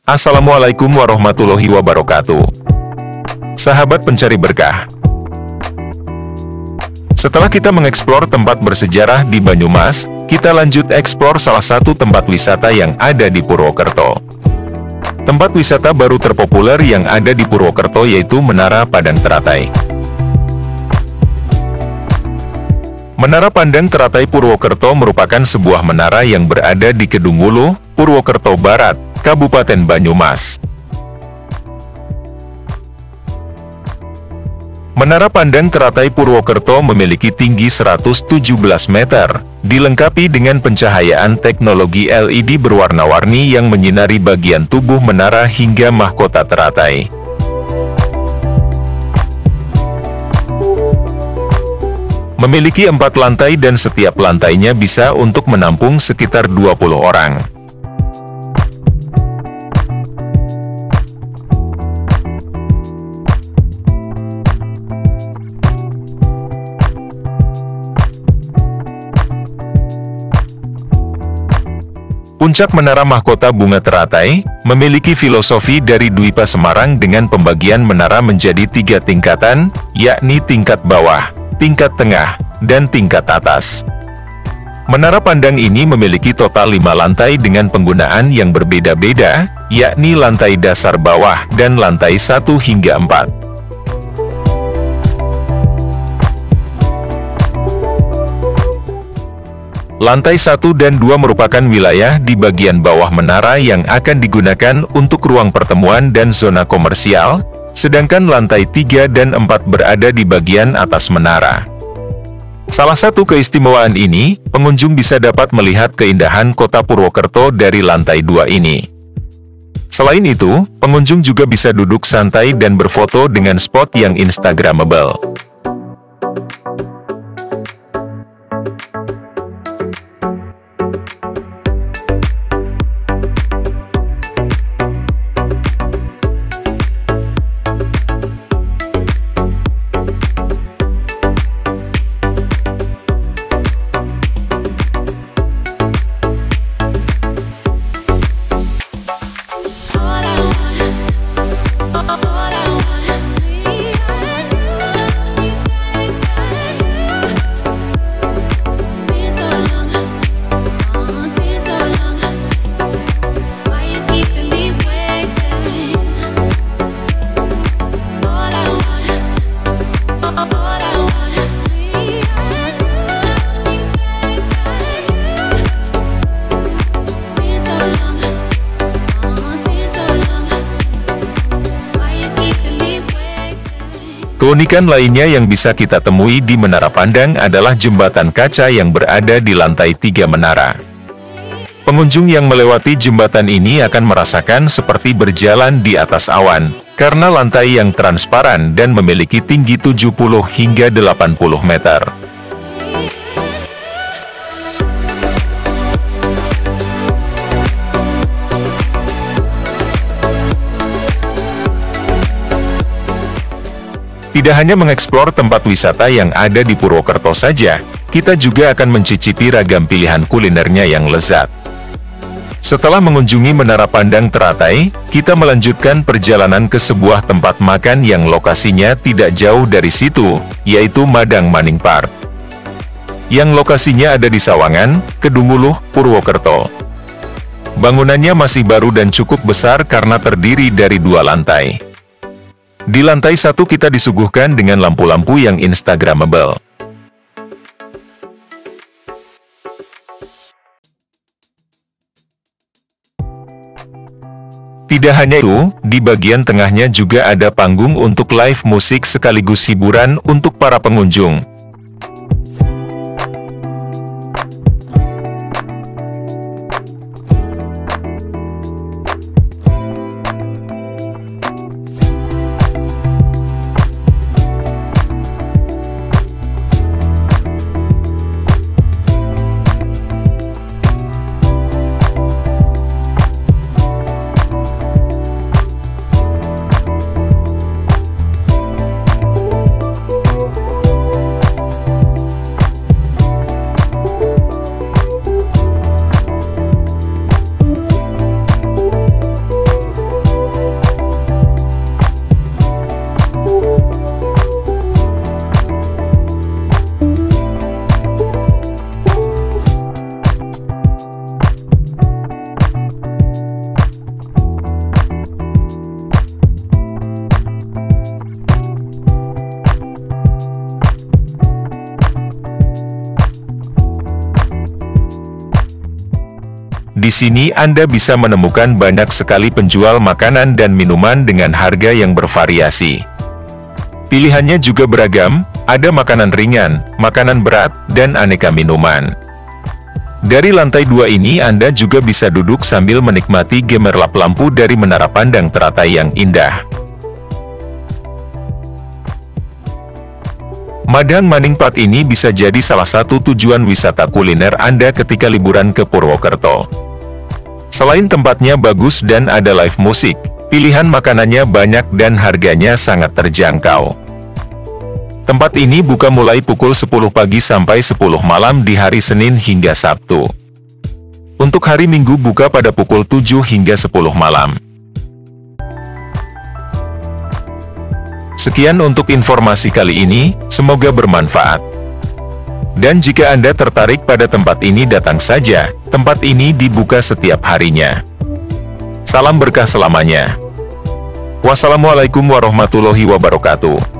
Assalamualaikum warahmatullahi wabarakatuh. Sahabat pencari berkah, setelah kita mengeksplor tempat bersejarah di Banyumas, kita lanjut eksplor salah satu tempat wisata yang ada di Purwokerto. Tempat wisata baru terpopuler yang ada di Purwokerto yaitu Menara Pandang Teratai. Menara Pandang Teratai Purwokerto merupakan sebuah menara yang berada di Kedungwulu, Purwokerto Barat, Kabupaten Banyumas. Menara Pandang Teratai Purwokerto memiliki tinggi 117 meter, dilengkapi dengan pencahayaan teknologi LED berwarna-warni yang menyinari bagian tubuh menara hingga mahkota teratai. Memiliki 4 lantai dan setiap lantainya bisa untuk menampung sekitar 20 orang. Puncak Menara Mahkota Bunga Teratai memiliki filosofi dari Dwipa Semarang dengan pembagian menara menjadi 3 tingkatan, yakni tingkat bawah, tingkat tengah, dan tingkat atas. Menara pandang ini memiliki total 5 lantai dengan penggunaan yang berbeda-beda, yakni lantai dasar bawah dan lantai 1 hingga 4. Lantai 1 dan 2 merupakan wilayah di bagian bawah menara yang akan digunakan untuk ruang pertemuan dan zona komersial, sedangkan lantai 3 dan 4 berada di bagian atas menara. Salah satu keistimewaan ini, pengunjung bisa dapat melihat keindahan kota Purwokerto dari lantai 2 ini. Selain itu, pengunjung juga bisa duduk santai dan berfoto dengan spot yang instagramable. Keunikan lainnya yang bisa kita temui di Menara Pandang adalah jembatan kaca yang berada di lantai 3 menara. Pengunjung yang melewati jembatan ini akan merasakan seperti berjalan di atas awan, karena lantai yang transparan dan memiliki tinggi 70 hingga 80 meter. Tidak hanya mengeksplor tempat wisata yang ada di Purwokerto saja, kita juga akan mencicipi ragam pilihan kulinernya yang lezat. Setelah mengunjungi Menara Pandang Teratai, kita melanjutkan perjalanan ke sebuah tempat makan yang lokasinya tidak jauh dari situ, yaitu Madang Maning Park. Yang lokasinya ada di Sawangan, Kedungwulu, Purwokerto. Bangunannya masih baru dan cukup besar karena terdiri dari 2 lantai. Di lantai 1 kita disuguhkan dengan lampu-lampu yang instagramable. Tidak hanya itu, di bagian tengahnya juga ada panggung untuk live musik sekaligus hiburan untuk para pengunjung. Di sini Anda bisa menemukan banyak sekali penjual makanan dan minuman dengan harga yang bervariasi. Pilihannya juga beragam, ada makanan ringan, makanan berat, dan aneka minuman. Dari lantai 2 ini Anda juga bisa duduk sambil menikmati gemerlap lampu dari menara pandang teratai yang indah. Madang Maningprat ini bisa jadi salah satu tujuan wisata kuliner Anda ketika liburan ke Purwokerto. Selain tempatnya bagus dan ada live musik, pilihan makanannya banyak dan harganya sangat terjangkau. Tempat ini buka mulai pukul 10 pagi sampai 10 malam di hari Senin hingga Sabtu. Untuk hari Minggu buka pada pukul 7 hingga 10 malam. Sekian untuk informasi kali ini, semoga bermanfaat. Dan jika Anda tertarik pada tempat ini datang saja, tempat ini dibuka setiap harinya. Salam berkah selamanya. Wassalamualaikum warahmatullahi wabarakatuh.